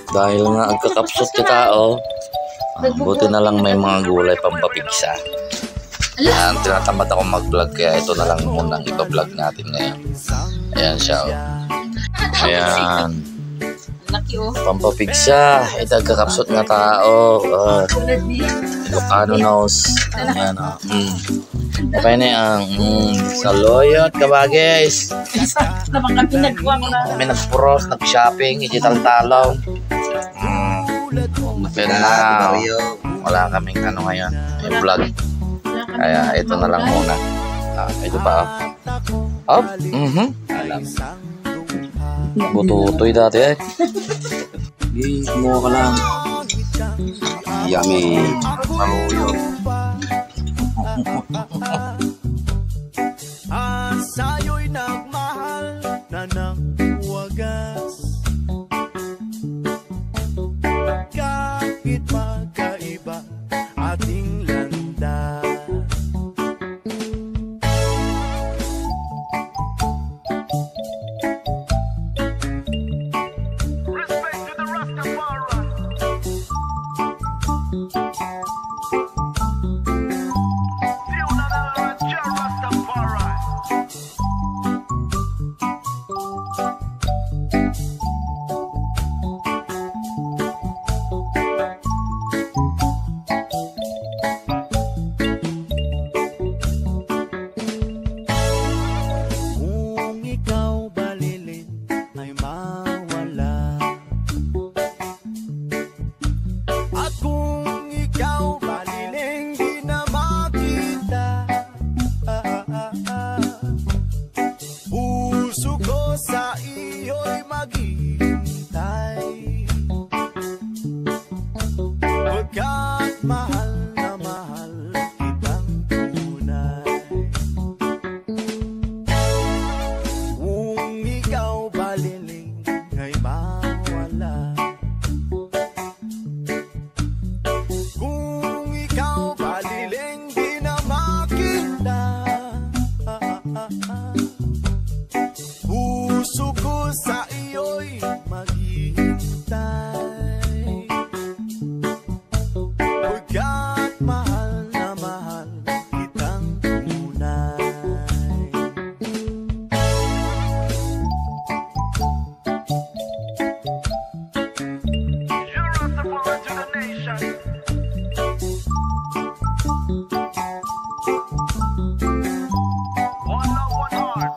Dahil nga agkakapsot ti tao, buti na lang may mga gulay pampapigsa. Ayan, tinatamad ako mag-vlog kaya ito na lang muna ang iba-vlog natin ngayon. Ayan siya. Ayan. Pampapigsa. Ito agkakapsot nga tao. Ilocano nose. Ayan o. Okay na yan. Saloyot ka ba guys? Kami nag-pros, nag-shopping, digital talong. Na, wala kaming ano ngayon, may vlog. Kaya ito na lang muna. Ito pa. Oh. Alam. Bututoy dati eh. Kumuha ka lang. Yummy. Maluyo. Sa'yo'y nagmahal na ng wagas. Kahit magkaiba ating landas. Respect to the Rastafari. Sa iyo'y maghihintay, pagkat mahal na mahal kitang tunay. Kung ikaw baliling ay mawala, kung ikaw baliling di na makita, puso ko sa iyo'y maghihintay, pagkat mahal na mahal kitang tunay. You're a support to the nation. One love, one heart.